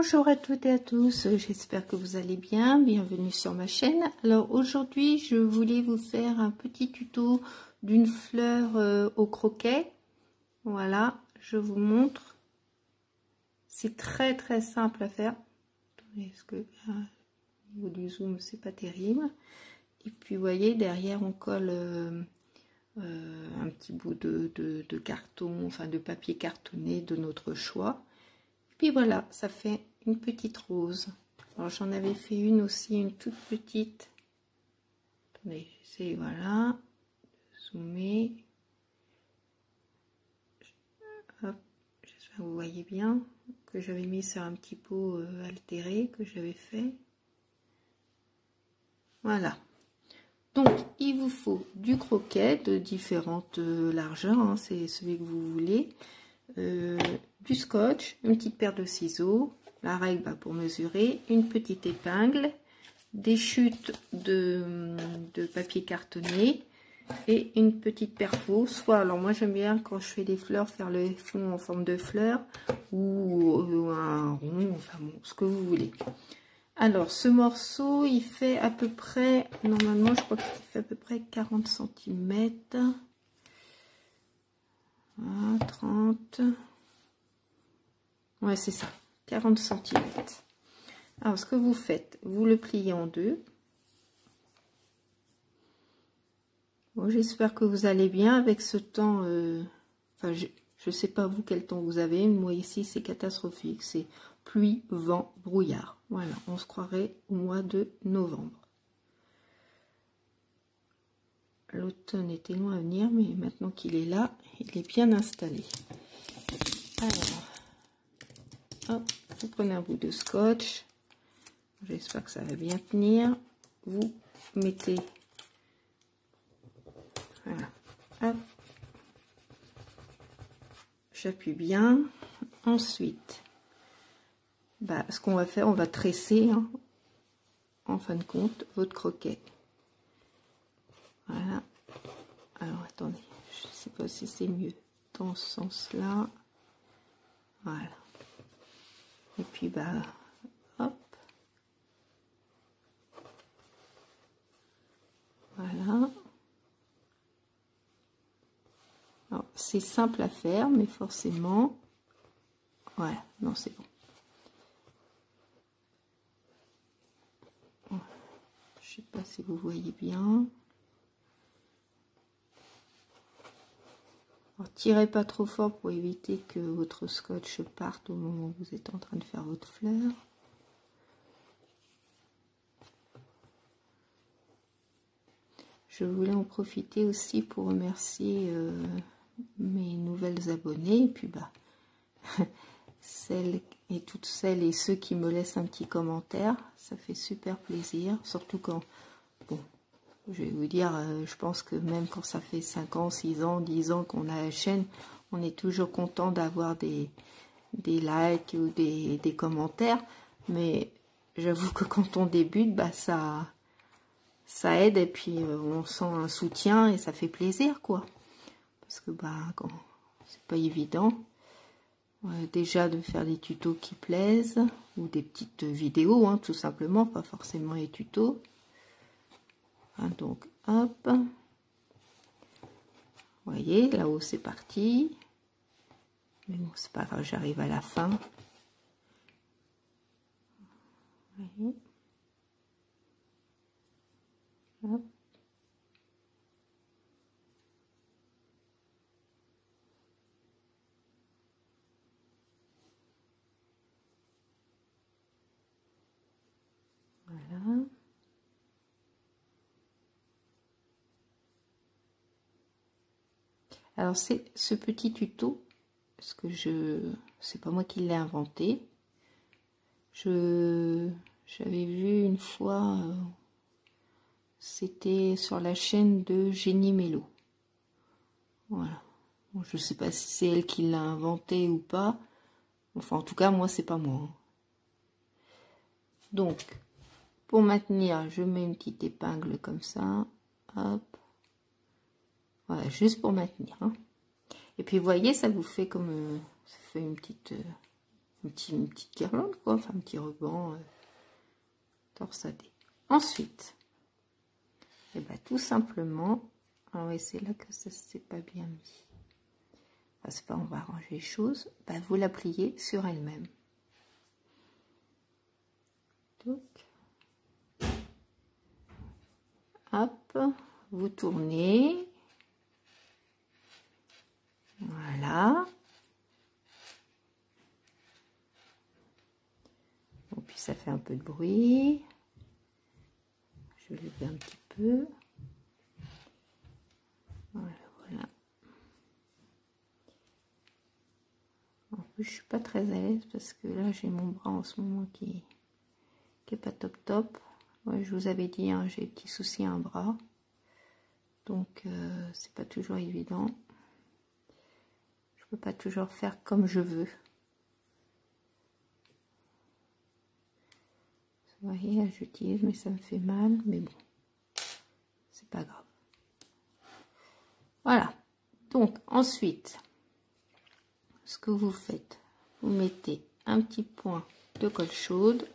Bonjour à toutes et à tous, j'espère que vous allez bien, bienvenue sur ma chaîne. Alors aujourd'hui je voulais vous faire un petit tuto d'une fleur au croquet. Voilà, je vous montre. C'est très simple à faire. Est-ce que au niveau du zoom c'est pas terrible. Et puis vous voyez derrière on colle un petit bout de carton, enfin de papier cartonné de notre choix. Puis voilà, ça fait une petite rose. Alors j'en avais fait une aussi, une toute petite. Attendez, j'essaie, voilà, zoomer. Hop, j'espère que vous voyez bien, que j'avais mis sur un petit pot altéré que j'avais fait. Voilà. Donc il vous faut du croquet de différentes largeurs, hein, c'est celui que vous voulez. Du scotch, une petite paire de ciseaux, la règle pour mesurer, une petite épingle, des chutes de papier cartonné et une petite perfo. Soit, alors moi j'aime bien quand je fais des fleurs faire le fond en forme de fleur ou un rond, enfin bon, ce que vous voulez. Alors ce morceau il fait à peu près, normalement je crois qu'il fait à peu près 40 cm. 30, ouais c'est ça, 40 cm. Alors ce que vous faites, vous le pliez en deux. Bon, j'espère que vous allez bien avec ce temps, enfin je sais pas vous quel temps vous avez, moi ici c'est catastrophique, c'est pluie, vent, brouillard. Voilà, on se croirait au mois de novembre. L'automne était loin à venir, mais maintenant qu'il est là, il est bien installé. Alors, hop, vous prenez un bout de scotch. J'espère que ça va bien tenir. Vous mettez, voilà, hop, j'appuie bien. Ensuite, ce qu'on va faire, on va tresser, hein, en fin de compte, votre croquet. Voilà. Alors attendez, je sais pas si c'est mieux dans ce sens-là. Voilà. Et puis hop. Voilà. C'est simple à faire, mais forcément, voilà, non c'est bon. Je sais pas si vous voyez bien. Alors, tirez pas trop fort pour éviter que votre scotch parte au moment où vous êtes en train de faire votre fleur. Je voulais en profiter aussi pour remercier mes nouvelles abonnées, et puis toutes celles et ceux qui me laissent un petit commentaire, ça fait super plaisir, surtout quand, bon, je vais vous dire, je pense que même quand ça fait 5 ans, 6 ans, 10 ans qu'on a la chaîne, on est toujours content d'avoir des likes ou des commentaires, mais j'avoue que quand on débute, ça aide, et puis on sent un soutien et ça fait plaisir, quoi. Parce que quand c'est pas évident, déjà de faire des tutos qui plaisent, ou des petites vidéos, hein, tout simplement, pas forcément les tutos. Hein, donc hop, vous voyez, là-haut c'est parti. Mais bon, c'est pas grave, j'arrive à la fin. Vous voyez. Hop. Voilà. Alors c'est ce petit tuto, parce que c'est pas moi qui l'ai inventé. J'avais vu une fois, c'était sur la chaîne de Génie Mélo. Voilà. Bon, je sais pas si c'est elle qui l'a inventé ou pas. Enfin, en tout cas, moi, c'est pas moi. Donc, pour maintenir, je mets une petite épingle comme ça. Hop. Voilà, juste pour maintenir. Hein. Et puis, vous voyez, ça vous fait comme... ça fait une petite... une petite guirlande, quoi, enfin un petit ruban torsadé. Ensuite, et ben, tout simplement, ah ouais, c'est là que ça s'est pas bien mis. Enfin, c'est pas, on va arranger les choses. Ben, vous la pliez sur elle-même. Hop, vous tournez. Voilà. Bon, puis ça fait un peu de bruit. Je le fais un petit peu. Voilà, voilà. En plus, je suis pas très à l'aise parce que là, j'ai mon bras en ce moment qui est pas top top. Ouais, je vous avais dit, hein, j'ai des petits soucis à un bras. Donc, c'est pas toujours évident. Je peux pas toujours faire comme je veux. Vous voyez, j'utilise, mais ça me fait mal. Mais bon, c'est pas grave. Voilà. Donc, ensuite, ce que vous faites, vous mettez un petit point de colle chaude.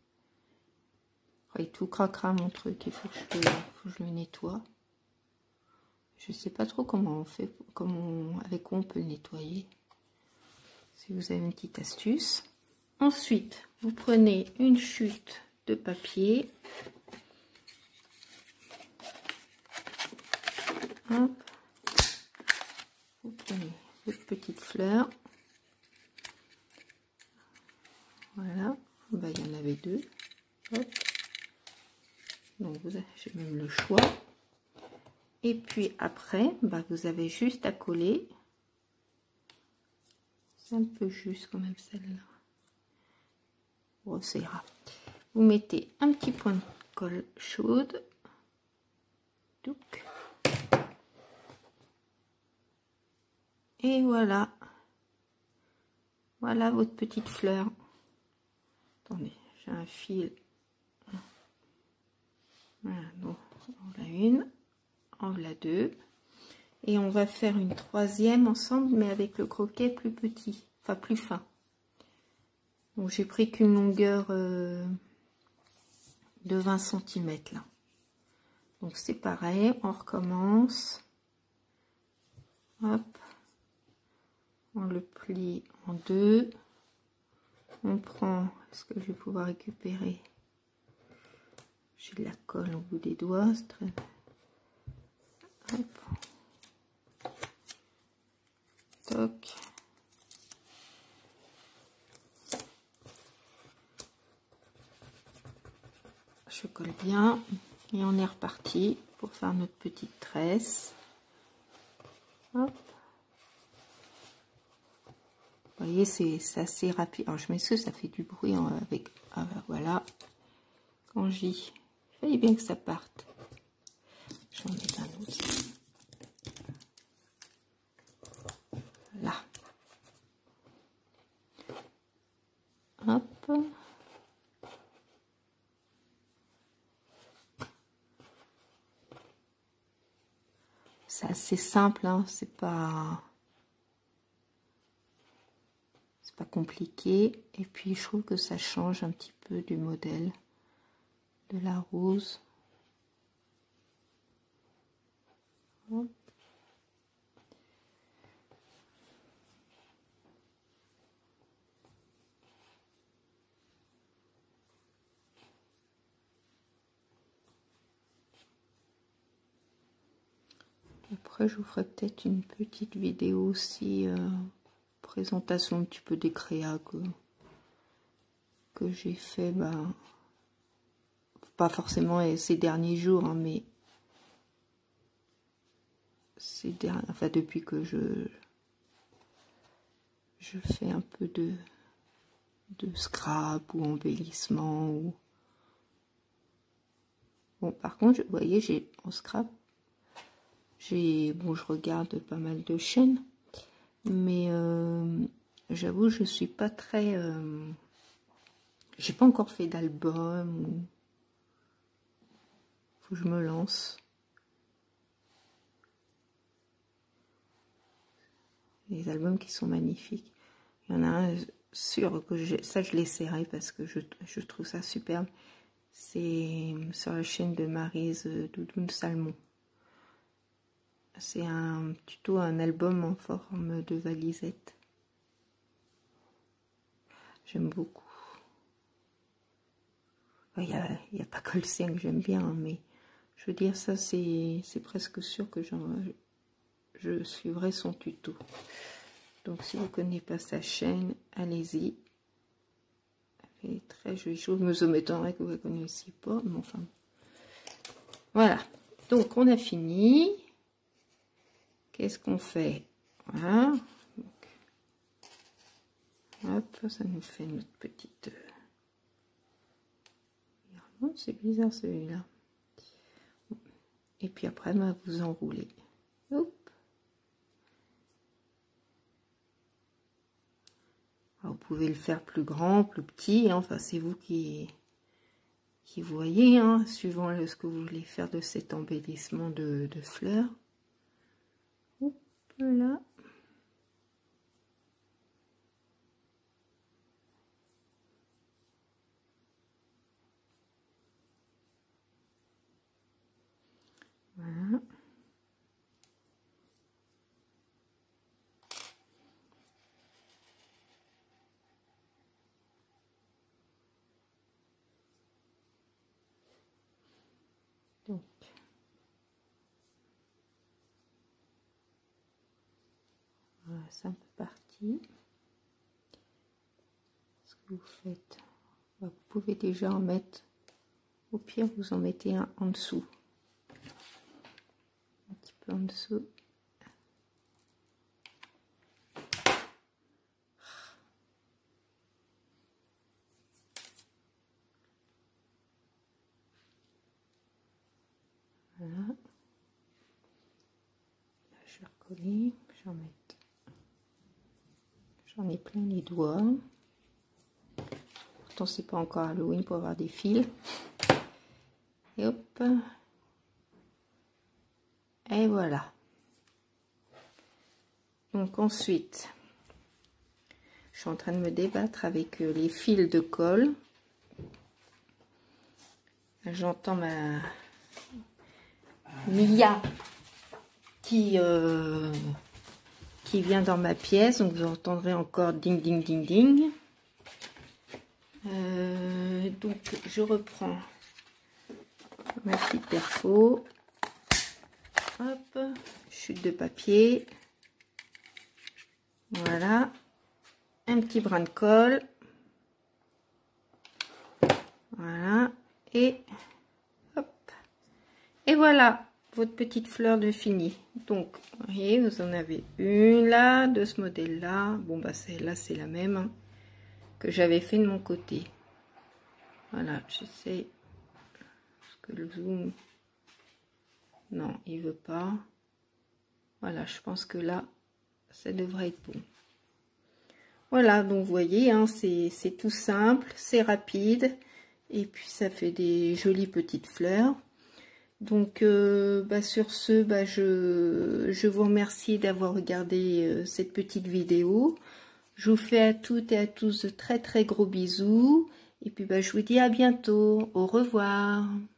Il tout craquera mon truc, il faut que je le nettoie. Je sais pas trop comment on fait, avec quoi on peut le nettoyer. Si vous avez une petite astuce. Ensuite, vous prenez une chute de papier. Hop. Vous prenez votre petite fleur. Voilà. Ben, il y en avait deux. Hop. Donc j'ai même le choix. Et puis après, bah, vous avez juste à coller. C'est un peu juste quand même celle-là. Bon, ça ira. Vous mettez un petit point de colle chaude. Et voilà. Voilà votre petite fleur. Attendez, j'ai un fil. Voilà, donc on a une, on a deux. Et on va faire une troisième ensemble, mais avec le croquet plus petit, enfin plus fin. Donc j'ai pris qu'une longueur de 20 cm là. Donc c'est pareil, on recommence. Hop. On le plie en deux. On prend, est-ce que je vais pouvoir récupérer? J'ai de la colle au bout des doigts, c'est très... Hop. Toc. Je colle bien et on est reparti pour faire notre petite tresse. Hop. Vous voyez, c'est assez rapide. Alors je m'excuse, ça fait du bruit avec... Ah, voilà. Quand j'y... Il fallait bien que ça parte. J'en mets un autre. Là. Hop. C'est assez simple, hein, c'est pas compliqué. Et puis je trouve que ça change un petit peu du modèle de la rose. Hop. Après je vous ferai peut-être une petite vidéo aussi, présentation un petit peu des créas que j'ai fait, ben, pas forcément ces derniers jours, hein, mais enfin depuis que je fais un peu de scrap ou embellissement. Ou... Bon, par contre, vous voyez, j'ai en scrap, bon, je regarde pas mal de chaînes, mais j'avoue, je suis pas très... j'ai pas encore fait d'album, ou... faut que je me lance. Les albums qui sont magnifiques. Il y en a un, sûre que ça je l'ai serré parce que je trouve ça superbe. C'est sur la chaîne de Maryse Doudoune Salmon. C'est un tuto, un album en forme de valisette. J'aime beaucoup. Il n'y a pas que le sien que j'aime bien, hein, mais je veux dire, ça c'est presque sûr que je suivrai son tuto. Donc si vous ne connaissez pas sa chaîne, allez-y. Elle est très jolie. Je me m'étonnerais que vous ne la connaissiez pas, mais enfin. Voilà. Donc on a fini. Qu'est-ce qu'on fait? Voilà. Donc, hop, ça nous fait notre petite... Oh, c'est bizarre celui-là. Et puis après, bah, vous enroulez. Hop. Alors, vous pouvez le faire plus grand, plus petit. Hein. Enfin, c'est vous qui voyez, hein, suivant ce que vous voulez faire de cet embellissement de fleurs. Hop là. Voilà. Donc, voilà, c'est un peu parti. Ce que vous faites, vous pouvez déjà en mettre, au pire vous en mettez un en dessous. Un petit peu en dessous. Voilà. Là, je vais recoller, j'en ai plein les doigts. Pourtant c'est pas encore Halloween pour avoir des fils. Et hop. Et voilà. Donc ensuite, je suis en train de me débattre avec les fils de colle. J'entends ma Mia qui vient dans ma pièce, donc vous entendrez encore ding ding ding ding. Donc je reprends ma petite perfo, hop, chute de papier, voilà, un petit brin de colle, voilà, et hop, et voilà votre petite fleur de fini. Donc vous voyez, vous en avez une là de ce modèle là. Bon bah celle-là c'est la même hein, que j'avais fait de mon côté. Voilà, j'essaie que le zoom, non il veut pas. Voilà, je pense que là ça devrait être bon. Voilà, donc vous voyez hein, c'est tout simple, c'est rapide et puis ça fait des jolies petites fleurs. Donc sur ce, je vous remercie d'avoir regardé cette petite vidéo. Je vous fais à toutes et à tous de très très gros bisous. Et puis je vous dis à bientôt. Au revoir.